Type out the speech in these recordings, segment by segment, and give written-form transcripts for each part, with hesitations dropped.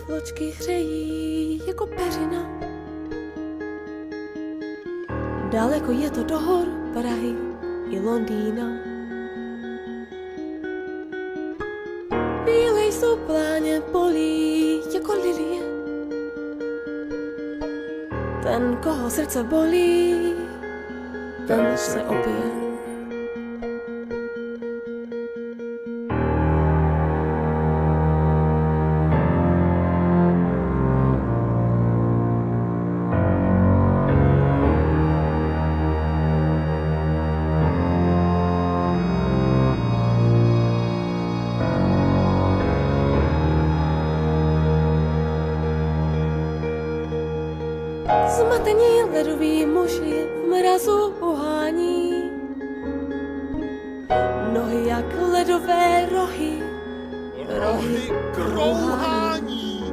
vločky hřejí jako peřina. Daleko je to do hor Prahy i Londýna. Bílé jsou pláně polí jako lilie. Ten, koho srdce bolí, ten se opije. Zmatení ledový muži v mrazu uhání. Nohy jak ledové rohy, rohy krouhání.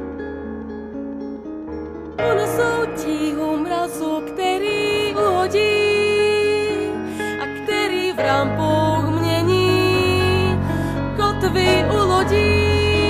Unesou tíhu mrazu, který uhodí a který v rampou mění kotvy u lodí.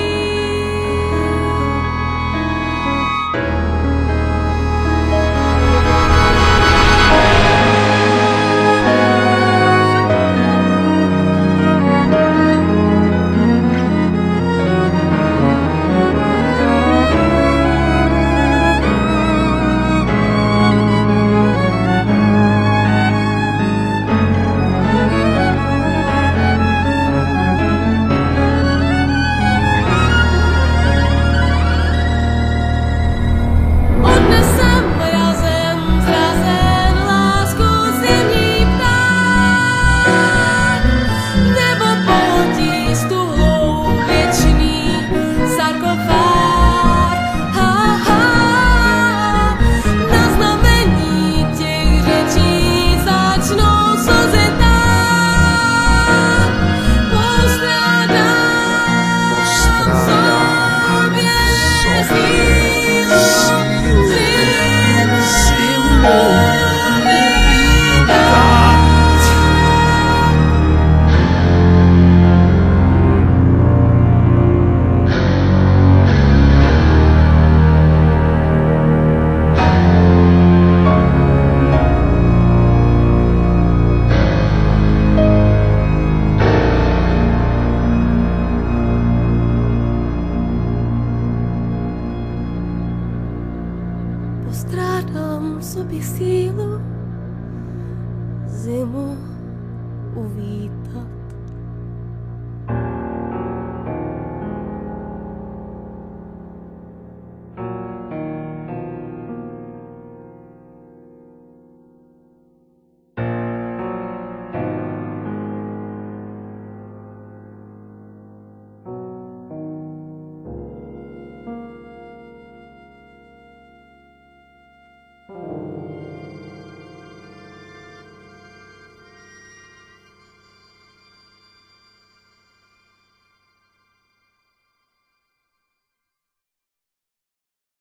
Postrádám v sobě sílu zimu uvítat.